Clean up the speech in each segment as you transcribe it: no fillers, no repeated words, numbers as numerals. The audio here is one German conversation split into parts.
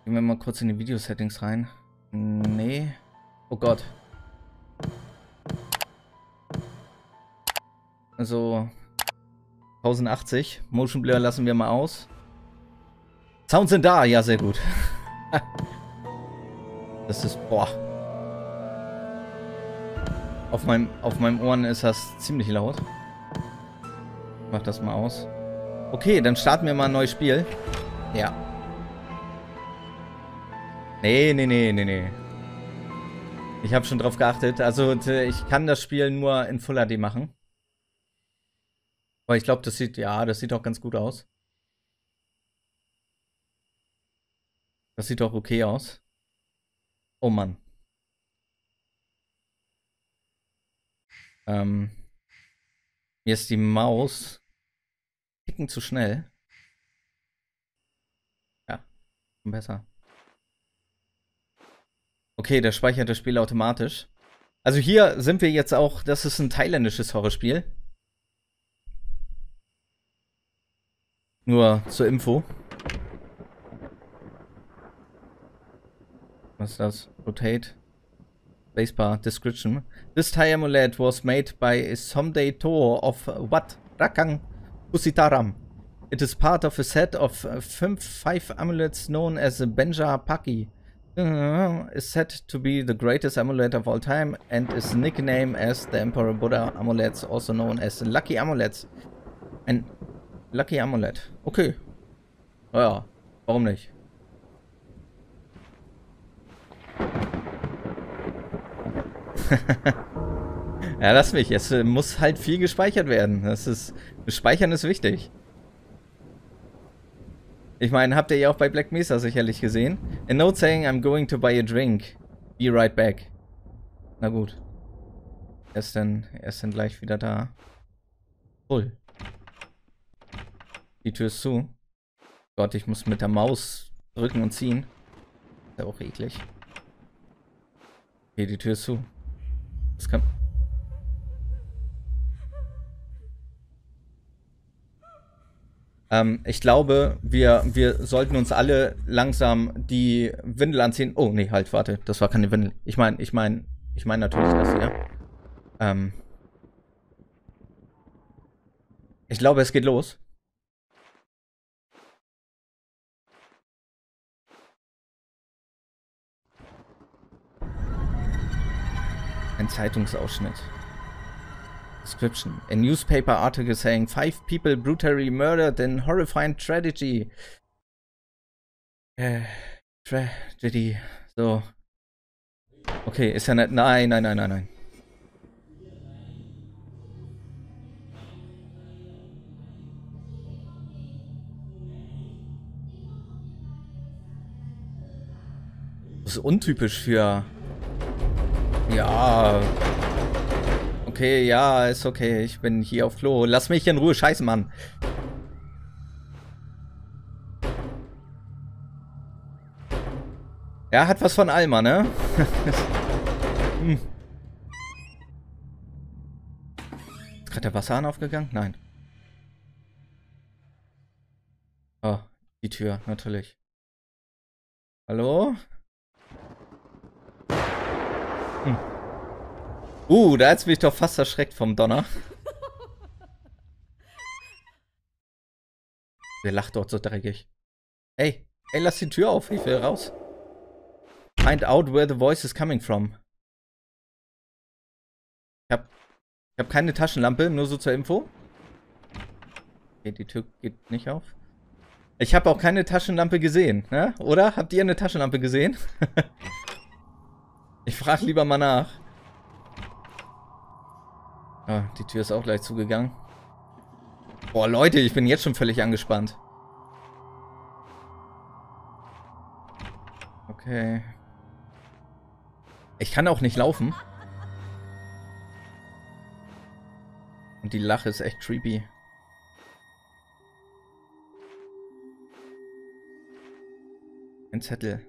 Gehen wir mal kurz in die Video-Settings rein. Nee. Oh Gott. Also 1080. Motion Blur lassen wir mal aus. Sounds sind da. Ja, sehr gut. Das ist... Boah. Auf meinem Ohren ist das ziemlich laut. Ich mach das mal aus. Okay, dann starten wir mal ein neues Spiel. Ja. Nee. Ich habe schon drauf geachtet. Also, ich kann das Spiel nur in Full HD machen. Aber ich glaube, das sieht auch ganz gut aus. Das sieht auch okay aus. Oh Mann. Mir ist die Maus ein Ticken zu schnell. Ja, schon besser. Okay, der speichert das Spiel automatisch. Also hier sind wir jetzt auch, das ist ein thailändisches Horrorspiel. Nur zur Info. Was ist das? Rotate. Spacebar. Description. This Thai amulet was made by Somday To of Wat Rakang Pusitaram. It is part of a set of five amulets known as the Benja Paki. Is said to be the greatest amulet of all time and is nicknamed as the Emperor Buddha amulets, also known as Lucky Amulets. Ein Lucky Amulet. Okay. Naja, warum nicht? Ja, lass mich. Es muss halt viel gespeichert werden. Speichern ist wichtig. Ich meine, habt ihr ja auch bei Black Mesa sicherlich gesehen. A note saying I'm going to buy a drink. Be right back. Na gut. Er ist dann gleich wieder da. Cool. Die Tür ist zu. Gott, ich muss mit der Maus drücken und ziehen. Ist ja auch eklig. Okay, die Tür ist zu. Das kann... ich glaube, wir sollten uns alle langsam die Windel anziehen. Oh, nee, halt, warte. Das war keine Windel. Ich meine natürlich das hier. Ich glaube, es geht los. Ein Zeitungsausschnitt. Description. A newspaper article saying 5 people brutally murdered in horrifying tragedy. Tragedy. So. Okay, ist ja nicht. Nein. Das ist untypisch für. Ja. Okay, ja, ist okay. Ich bin hier auf Klo. Lass mich in Ruhe, scheiße, Mann. Er hat was von Alma, ne? Ist gerade der Wasserhahn aufgegangen? Nein. Oh, die Tür, natürlich. Hallo? Da hat's mich doch fast erschreckt vom Donner. Wer lacht dort so dreckig? Ey, lass die Tür auf, ich will raus. Find out where the voice is coming from. Ich hab keine Taschenlampe, nur so zur Info. Okay, die Tür geht nicht auf. Ich habe auch keine Taschenlampe gesehen, ne? Oder? Habt ihr eine Taschenlampe gesehen? Ich frage lieber mal nach. Ah, die Tür ist auch gleich zugegangen. Boah, Leute, ich bin jetzt schon völlig angespannt. Okay. Ich kann auch nicht laufen. Und die Lache ist echt creepy. Ein Zettel.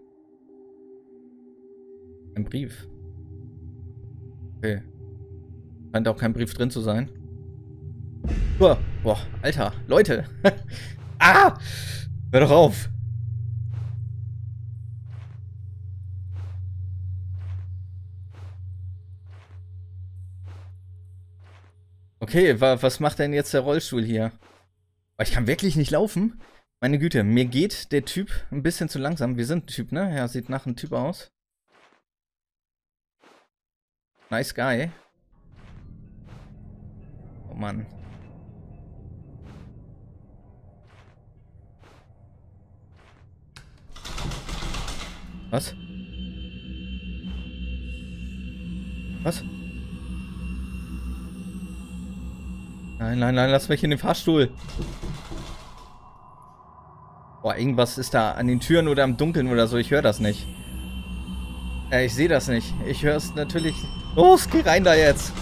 Ein Brief. Okay. Scheint auch kein Brief drin zu sein. Boah, Alter, Leute. Ah! Hör doch auf. Okay, was macht denn jetzt der Rollstuhl hier? Oh, ich kann wirklich nicht laufen? Meine Güte, mir geht der Typ ein bisschen zu langsam. Wir sind ein Typ, ne? Ja, sieht nach einem Typ aus. Nice guy. Oh Mann. Was? Was? Nein, nein, nein, lass mich in den Fahrstuhl. Boah, irgendwas ist da an den Türen oder im Dunkeln oder so. Ich höre das nicht. Ich sehe das nicht. Ich höre es natürlich. Los, geh rein da jetzt.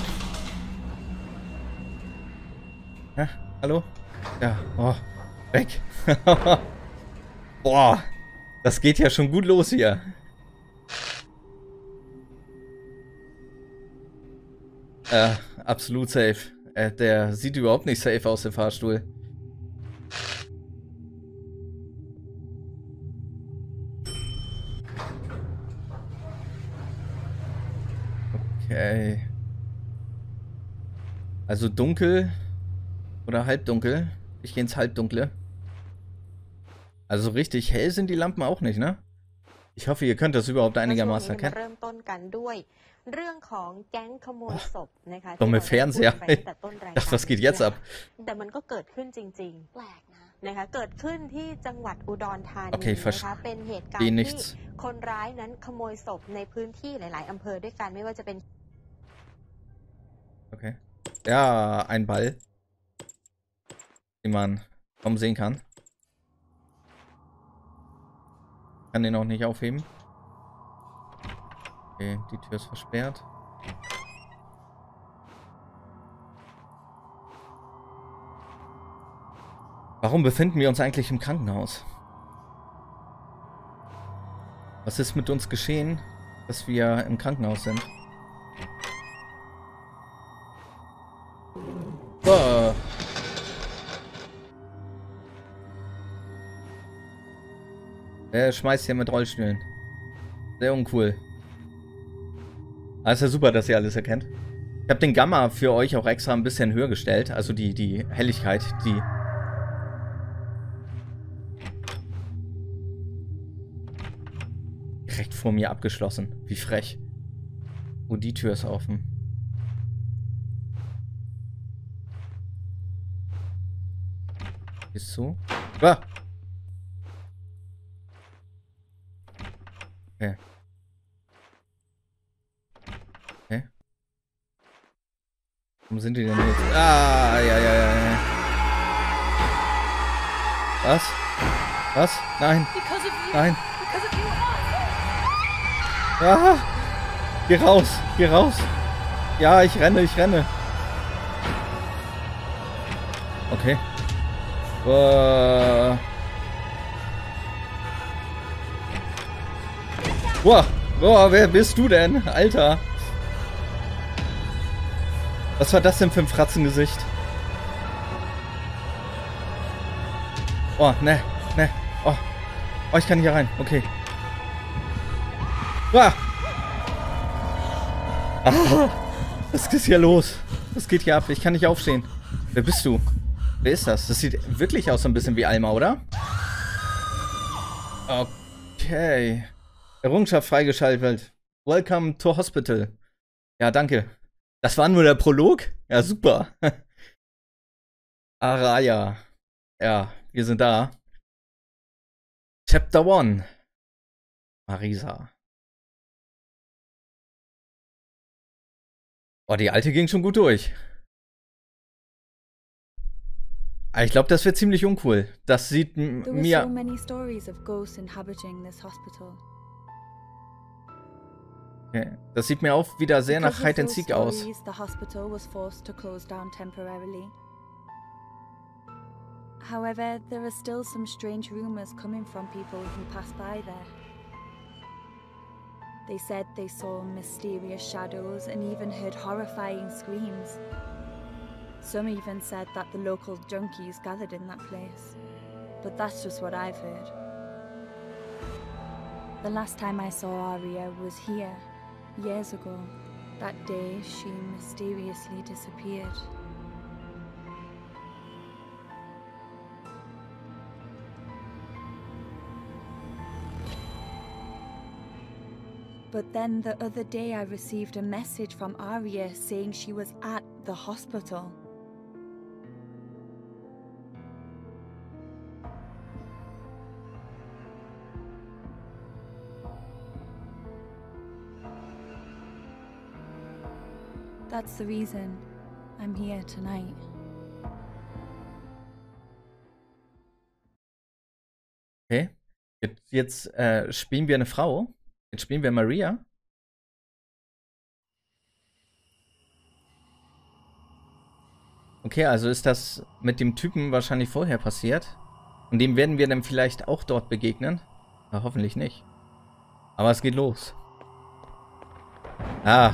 Ja, hallo? Ja, oh, weg. Boah, das geht ja schon gut los hier. Absolut safe. Der sieht überhaupt nicht safe aus, dem Fahrstuhl. Okay. Also dunkel oder halbdunkel. Ich gehe ins Halbdunkle. Also richtig hell sind die Lampen auch nicht, ne? Ich hoffe, ihr könnt das überhaupt einigermaßen erkennen. Dumme Fernseher. Ach, was geht jetzt ab? Okay, verstehe nichts. Okay. Ja, ein Ball, den man kaum sehen kann. Kann den auch nicht aufheben. Okay, die Tür ist versperrt. Warum befinden wir uns eigentlich im Krankenhaus? Was ist mit uns geschehen, dass wir im Krankenhaus sind? Oh. Er schmeißt hier mit Rollstühlen. Sehr uncool. Aber ist ja super, dass ihr alles erkennt. Ich habe den Gamma für euch auch extra ein bisschen höher gestellt. Also die Helligkeit, die... Direkt vor mir abgeschlossen. Wie frech. Oh, die Tür ist offen. Ist so. Ah! Okay. Okay. Warum sind die denn jetzt? Ah, ja. Was? Was? Nein. Nein. Ah! Geh raus. Geh raus. Ja, ich renne. Okay. Boah, wer bist du denn? Alter. Was war das denn für ein Fratzengesicht? Oh, ne. Oh, ich kann hier rein. Okay. Ah! Was ist hier los? Was geht hier ab? Ich kann nicht aufstehen. Wer bist du? Wer ist das? Das sieht wirklich aus so ein bisschen wie Alma, oder? Okay. Errungenschaft freigeschaltet. Welcome to Hospital. Ja, danke. Das war nur der Prolog? Ja, super. Araya. Ja, wir sind da. Chapter 1. Marisa. Oh, die alte ging schon gut durch. Ich glaube, das wird ziemlich uncool. Das sieht mir... Okay. Das sieht mir auch wieder sehr nach Hide and Seek aus. However, there are still some strange rumors coming from people who pass by there. They said they saw mysterious shadows and even heard horrifying screams. Some even said that the local junkies gathered in that place. But that's just what I've heard. The last time I saw Aria was here, years ago. That day, she mysteriously disappeared. But then the other day I received a message from Arya saying she was at the hospital. That's the reason I'm here tonight. Okay. Jetzt spielen wir eine Frau. Jetzt spielen wir Maria. Okay, also ist das mit dem Typen wahrscheinlich vorher passiert. Und dem werden wir dann vielleicht auch dort begegnen. Na, hoffentlich nicht. Aber es geht los. Ah.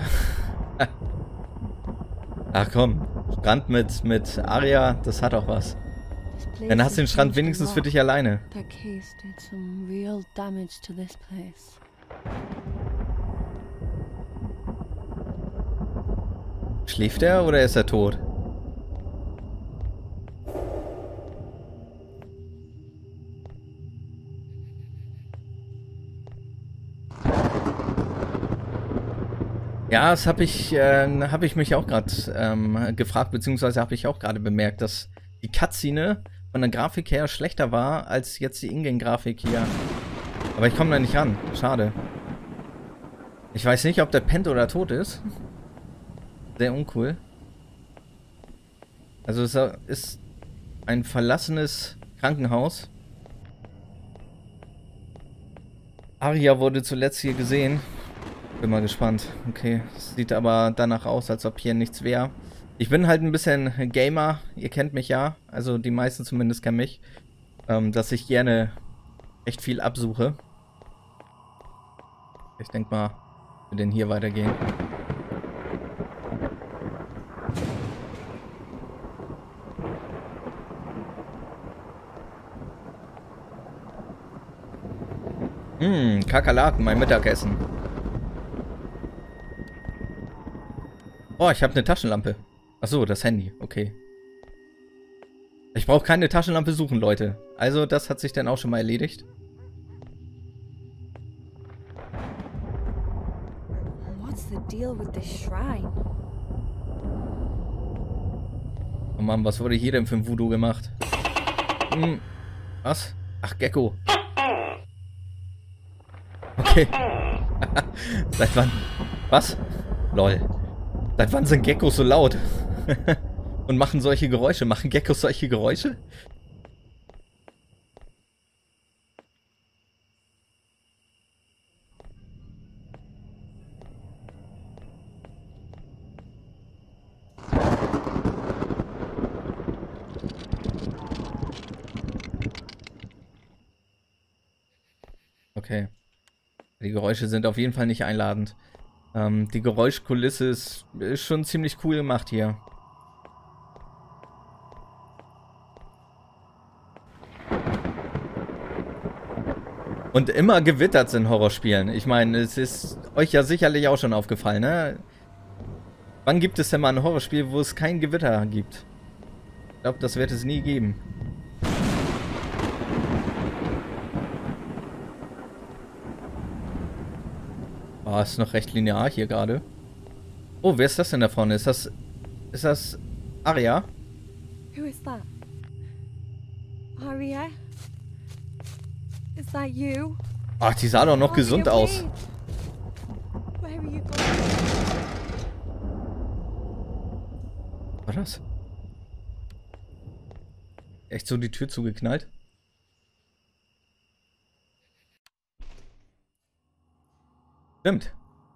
Ach komm. Strand mit Arya, das hat auch was. Dann hast du den Strand wenigstens für dich alleine. That case did some real damage to this place. Schläft er oder ist er tot? Ja, das habe ich mich auch gerade gefragt, beziehungsweise habe ich auch gerade bemerkt, dass die Cutscene von der Grafik her schlechter war als jetzt die Ingame-Grafik hier. Aber ich komme da nicht ran. Schade. Ich weiß nicht, ob der pennt oder tot ist. Sehr uncool. Also es ist ein verlassenes Krankenhaus. Arya wurde zuletzt hier gesehen. Bin mal gespannt. Okay, sieht aber danach aus, als ob hier nichts wäre. Ich bin halt ein bisschen Gamer. Ihr kennt mich ja. Also die meisten zumindest kennen mich. Dass ich gerne echt viel absuche. Ich denke mal, wir den hier weitergehen. Kakerlaken, mein Mittagessen. Oh, ich habe eine Taschenlampe. Achso, das Handy, okay. Ich brauche keine Taschenlampe suchen, Leute. Also, das hat sich dann auch schon mal erledigt. What's the deal with this shrine? Oh Mann, was wurde hier denn für ein Voodoo gemacht? Was? Ach, Gecko. Okay. Seit wann? Was? Lol. Seit wann sind Geckos so laut? Und machen solche Geräusche? Machen Geckos solche Geräusche? Okay. Die Geräusche sind auf jeden Fall nicht einladend. Die Geräuschkulisse ist schon ziemlich cool gemacht hier. Und immer gewittert in Horrorspielen. Ich meine, es ist euch ja sicherlich auch schon aufgefallen, ne? Wann gibt es denn mal ein Horrorspiel, wo es kein Gewitter gibt? Ich glaube, das wird es nie geben. Oh, ist noch recht linear hier gerade. Oh, wer ist das denn da vorne? Ist das Arya? Who is that? Arya? Is that you? Ach, die sah doch noch gesund aus. Where are you going? War das? Echt so die Tür zugeknallt? Stimmt.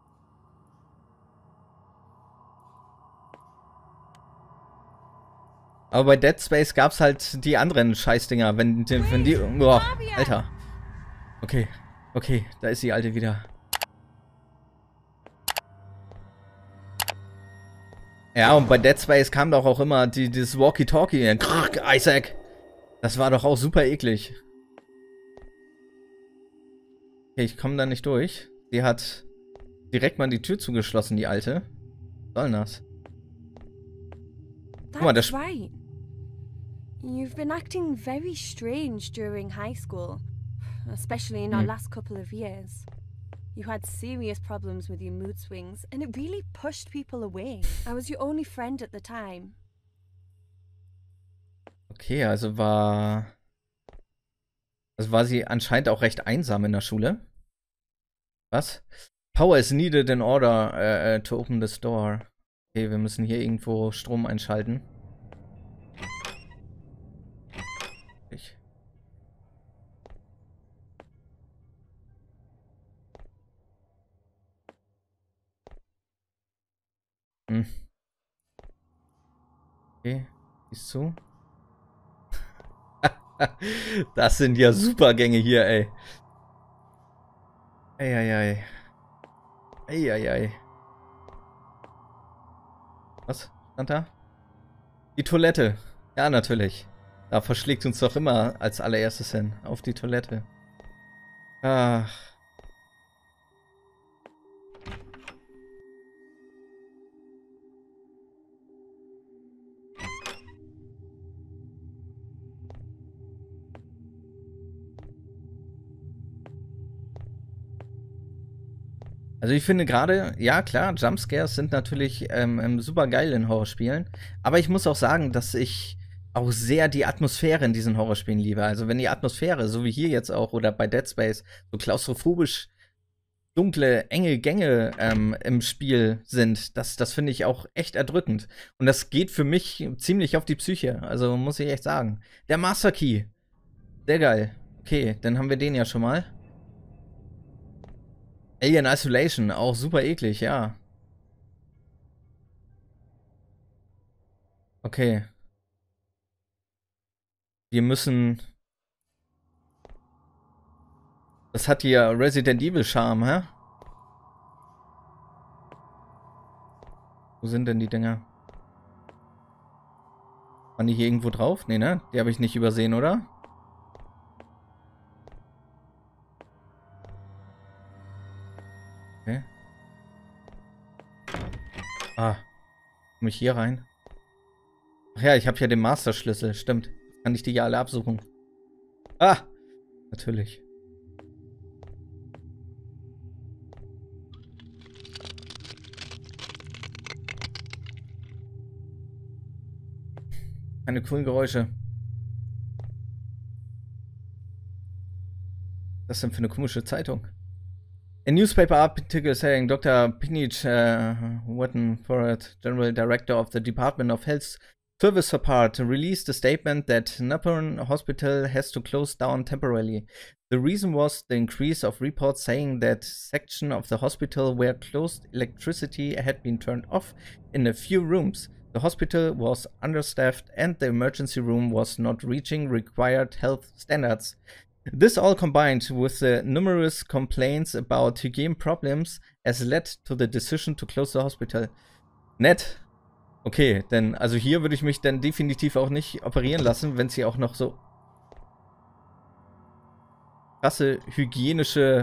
Aber bei Dead Space gab es halt die anderen Scheißdinger, wenn die... Boah, Alter. Okay, okay, da ist die Alte wieder. Ja, und bei Dead Space kam doch auch immer dieses Walkie-Talkie. Isaac. Das war doch auch super eklig. Okay, ich komme da nicht durch. Die hat direkt mal die Tür zugeschlossen, die Alte. Was soll denn das? Guck mal, That's right. You've been acting very strange during high school, especially in our last couple of years. You had serious problems with your mood swings, and it really pushed people away. I was your only friend at the time. Okay, also war sie anscheinend auch recht einsam in der Schule. Was? Power is needed in order to open this door. Okay, wir müssen hier irgendwo Strom einschalten. Okay, siehst zu. Das sind ja Supergänge hier, ey. Eieiei. Eieiei. Was stand da? Die Toilette. Ja, natürlich. Da verschlägt uns doch immer als allererstes hin. Auf die Toilette. Ach. Also ich finde gerade, ja klar, Jumpscares sind natürlich super geil in Horrorspielen, aber ich muss auch sagen, dass ich auch sehr die Atmosphäre in diesen Horrorspielen liebe. Also wenn die Atmosphäre, so wie hier jetzt auch oder bei Dead Space, so klaustrophobisch dunkle, enge Gänge im Spiel sind, das finde ich auch echt erdrückend. Und das geht für mich ziemlich auf die Psyche, also muss ich echt sagen. Der Master Key, sehr geil. Okay, dann haben wir den ja schon mal. Alien Isolation, auch super eklig, ja. Okay. Wir müssen... Das hat hier Resident Evil Charme, hä? Wo sind denn die Dinger? Waren die hier irgendwo drauf? Nee, ne? Die habe ich nicht übersehen, oder? Okay. Ah. Komme ich hier rein? Ach ja, ich habe hier den Master-Schlüssel. Stimmt. Jetzt kann ich die ja alle absuchen. Ah! Natürlich. Keine coolen Geräusche. Was ist denn für eine komische Zeitung? A newspaper article saying Dr. Pinich Wattenforth, General Director of the Department of Health Service Support, released a statement that Napern Hospital has to close down temporarily. The reason was the increase of reports saying that section of the hospital where closed electricity had been turned off in a few rooms. The hospital was understaffed and the emergency room was not reaching required health standards. This all combined with the numerous complaints about hygiene problems has led to the decision to close the hospital. Nett. Okay, denn also hier würde ich mich dann definitiv auch nicht operieren lassen, wenn es hier auch noch so krasse hygienische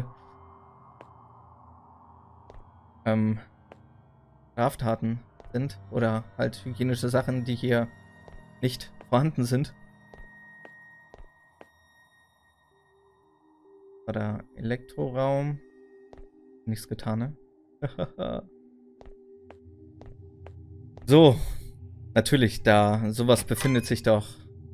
Straftaten sind oder halt hygienische Sachen, die hier nicht vorhanden sind. Oder Elektroraum. Nichts getan, ne? So. Natürlich, da sowas befindet sich doch.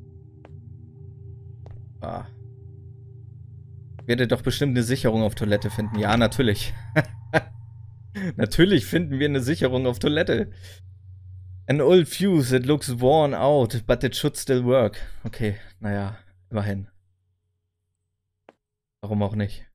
Ah. Ich werde doch bestimmt eine Sicherung auf Toilette finden. Ja, natürlich. Natürlich finden wir eine Sicherung auf Toilette. An old fuse, it looks worn out, but it should still work. Okay, naja, immerhin. Warum auch nicht?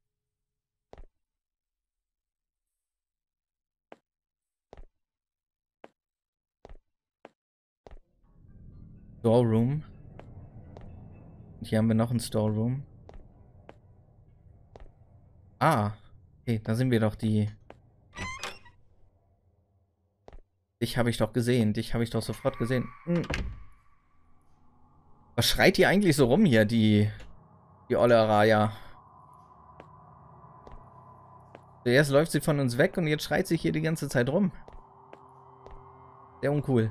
Storeroom. Und hier haben wir noch ein Storeroom. Ah, okay, da sind wir doch die... Dich habe ich doch gesehen. Dich habe ich doch sofort gesehen. Hm. Was schreit die eigentlich so rum hier, die olle Araya? Zuerst läuft sie von uns weg und jetzt schreit sie hier die ganze Zeit rum. Sehr uncool.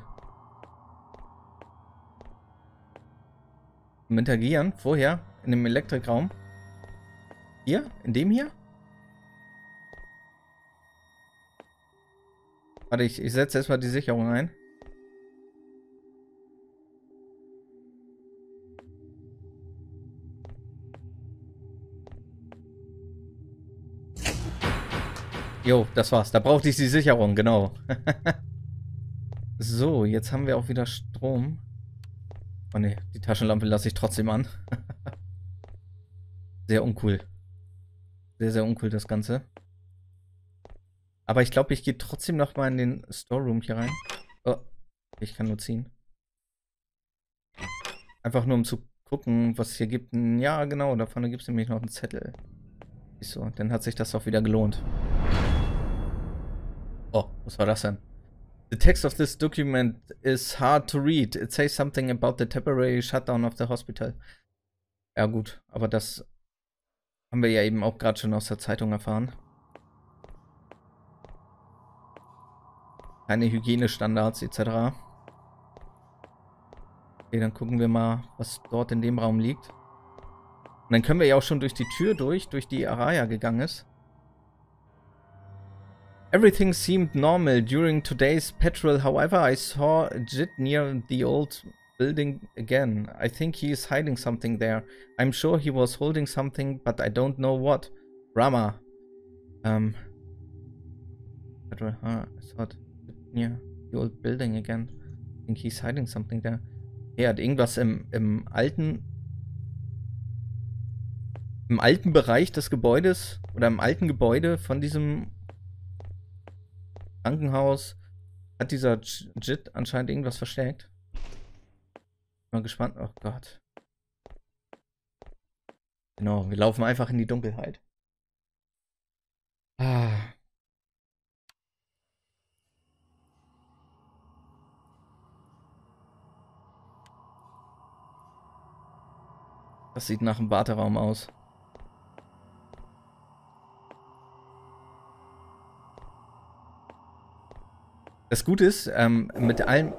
Zum Interagieren, vorher, in dem Elektrikraum. Hier? In dem hier? Warte, ich setze erstmal die Sicherung ein. Jo, das war's. Da brauchte ich die Sicherung, genau. So, jetzt haben wir auch wieder Strom. Oh ne, die Taschenlampe lasse ich trotzdem an. Sehr uncool. Sehr, sehr uncool das Ganze. Aber ich glaube, ich gehe trotzdem noch mal in den Storeroom hier rein. Oh, ich kann nur ziehen. Einfach nur um zu gucken, was es hier gibt. Ja, genau, da vorne gibt es nämlich noch einen Zettel. So, dann hat sich das auch wieder gelohnt. Oh, was war das denn? The text of this document is hard to read. It says something about the temporary shutdown of the hospital. Ja gut, aber das haben wir ja eben auch gerade schon aus der Zeitung erfahren. Keine Hygienestandards etc. Okay, dann gucken wir mal, was dort in dem Raum liegt. Und dann können wir ja auch schon durch die Tür durch die Araya gegangen ist. Everything seemed normal during today's patrol. However, I saw Jit near the old building again. I think he is hiding something there. I'm sure he was holding something, but I don't know what. Rama. Patrol, I saw Jit near the old building again. I think he's hiding something there. Er hat irgendwas im alten Bereich des Gebäudes oder im alten Gebäude von diesem Krankenhaus hat dieser Jit anscheinend irgendwas versteckt. Mal gespannt. Oh Gott. Genau, wir laufen einfach in die Dunkelheit. Ah. Das sieht nach einem Warteraum aus. Das Gute ist, mit allem...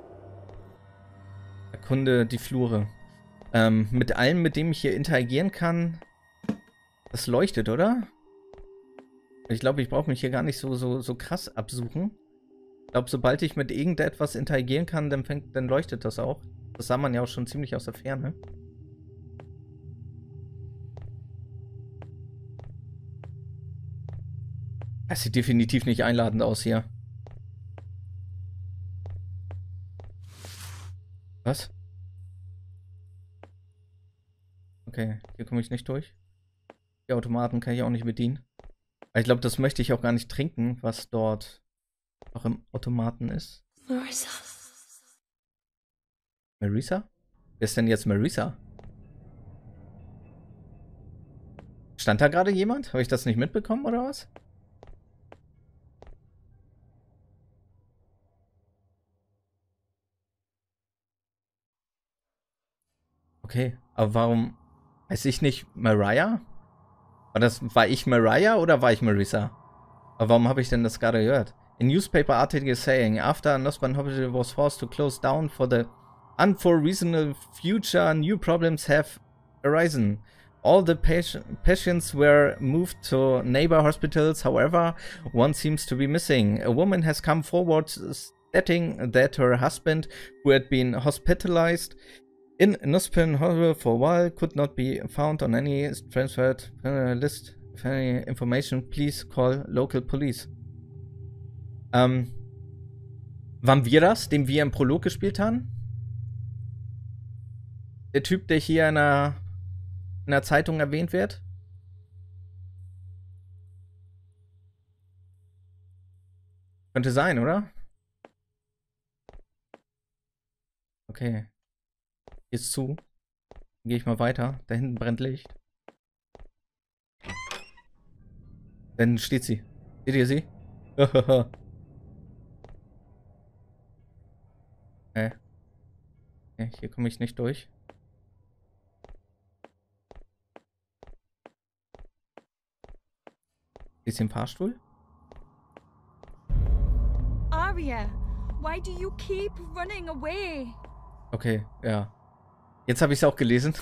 Erkunde die Flure. Mit allem, mit dem ich hier interagieren kann, das leuchtet, oder? Ich glaube, ich brauche mich hier gar nicht so krass absuchen. Ich glaube, sobald ich mit irgendetwas interagieren kann, dann leuchtet das auch. Das sah man ja auch schon ziemlich aus der Ferne. Das sieht definitiv nicht einladend aus hier. Was? Okay, hier komme ich nicht durch. Die Automaten kann ich auch nicht bedienen. Ich glaube, das möchte ich auch gar nicht trinken, was dort noch im Automaten ist. Marisa? Marisa? Wer ist denn jetzt Marisa? Stand da gerade jemand? Habe ich das nicht mitbekommen oder was? Okay, aber warum heiße ich nicht Mariah? War ich Mariah oder war ich Marisa? Aber warum habe ich denn das gerade gehört? A newspaper article saying, after Nospan Hospital was forced to close down for the unforeseen future, new problems have arisen. All the patients were moved to neighbor hospitals, however, one seems to be missing. A woman has come forward stating that her husband, who had been hospitalized in Nospan Hospital for a while, could not be found on any transferred list. For any information, please call local police. Waren wir das, den wir im Prolog gespielt haben? Der Typ, der hier in der Zeitung erwähnt wird? Könnte sein, oder? Okay. Hier ist zu. Dann gehe ich mal weiter. Da hinten brennt Licht. Dann steht sie. Seht ihr sie? Okay, hier komme ich nicht durch. Ist sie im Fahrstuhl? Arya, why do you keep running away? Okay, ja. Jetzt habe ich es auch gelesen.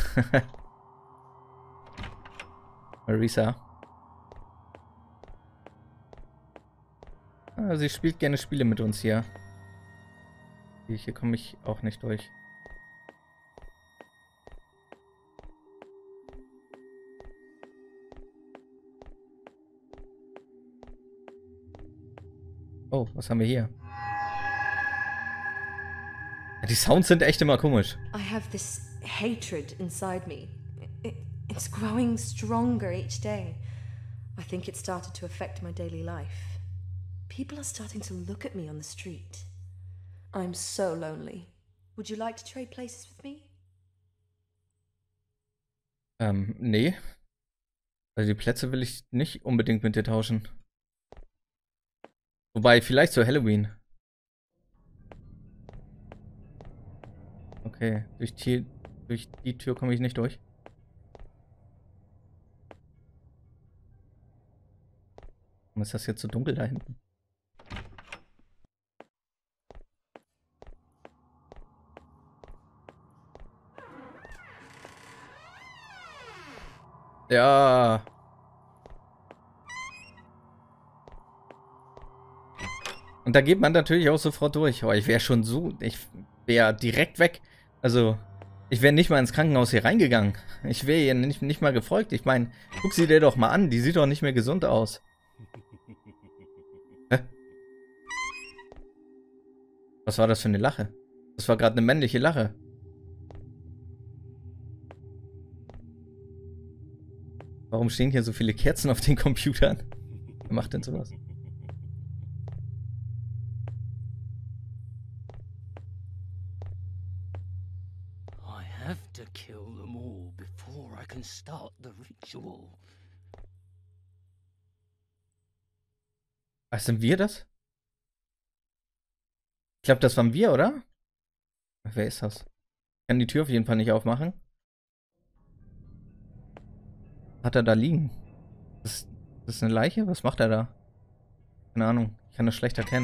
Marisa. Ja, sie spielt gerne Spiele mit uns hier. Hier komme ich auch nicht durch. Oh, was haben wir hier? Die Sounds sind echt immer komisch. I have this hatred inside me. It's growing stronger each day. I think it started to affect my daily life. People are starting to look at me on the street. I'm so lonely. Would you like to trade places with me? Nee. Also die Plätze will ich nicht unbedingt mit dir tauschen. Wobei, vielleicht zu Halloween. Okay, durch die Tür komme ich nicht durch. Warum ist das jetzt so dunkel da hinten? Ja. Und da geht man natürlich auch sofort durch. Aber ich wäre schon so... Ich wäre direkt weg. Also, ich wäre nicht mal ins Krankenhaus hier reingegangen. Ich wäre ihr nicht mal gefolgt. Ich meine, guck sie dir doch mal an. Die sieht doch nicht mehr gesund aus. Hä? Was war das für eine Lache? Das war gerade eine männliche Lache. Warum stehen hier so viele Kerzen auf den Computern? Wer macht denn sowas? I have to kill them all before I can start the ritual. Ach, sind wir das? Ich glaube, das waren wir, oder? Wer ist das? Ich kann die Tür auf jeden Fall nicht aufmachen. Hat er da liegen? Das ist eine Leiche? Was macht er da? Keine Ahnung. Ich kann das schlecht erkennen.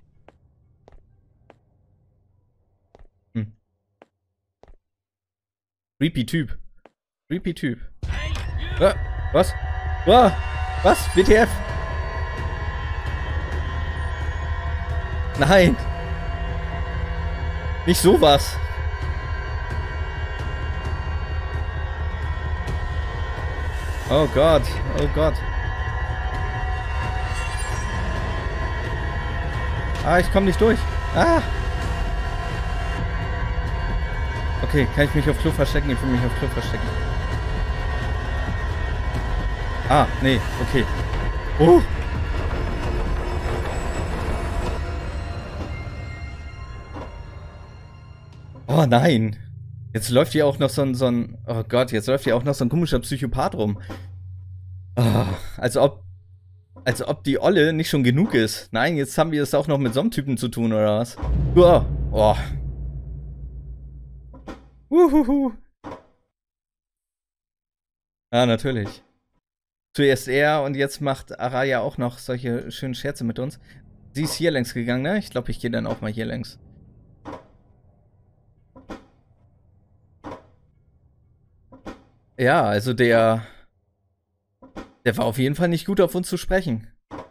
Creepy Typ. Creepy Typ. Was? Was? WTF? Nein! Nicht sowas! Oh Gott, oh Gott. Ah, ich komme nicht durch. Ah! Okay, kann ich mich auf Klo verstecken? Ich will mich auf Klo verstecken. Ah, nee, okay. Oh! Oh nein! Jetzt läuft hier auch noch so ein... Oh Gott, jetzt läuft hier auch noch so ein komischer Psychopath rum. Oh, als ob die Olle nicht schon genug ist. Nein, jetzt haben wir es auch noch mit so einem Typen zu tun, oder was? Oh. Oh. Uhuhu. Ja, natürlich. Zuerst er und jetzt macht Araya auch noch solche schönen Scherze mit uns. Sie ist hier längs gegangen, ne? Ich glaube, ich gehe dann auch mal hier längs. Ja, also der war auf jeden Fall nicht gut auf uns zu sprechen.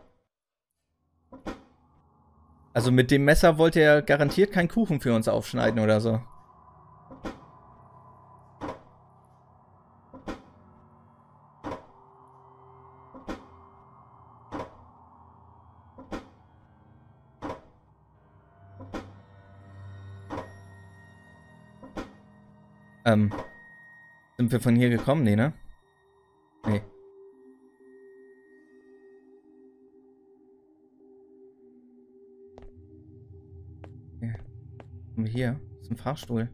Also mit dem Messer wollte er garantiert keinen Kuchen für uns aufschneiden oder so. Sind wir von hier gekommen? Nee, ne? Nee. Okay. Sind wir hier? Das ist ein Fahrstuhl.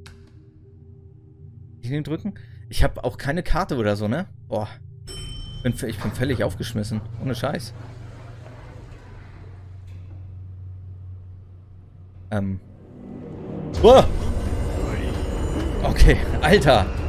Ich den drücken? Ich habe auch keine Karte oder so, ne? Boah. Ich bin völlig aufgeschmissen. Ohne Scheiß. Oh! Okay, Alter.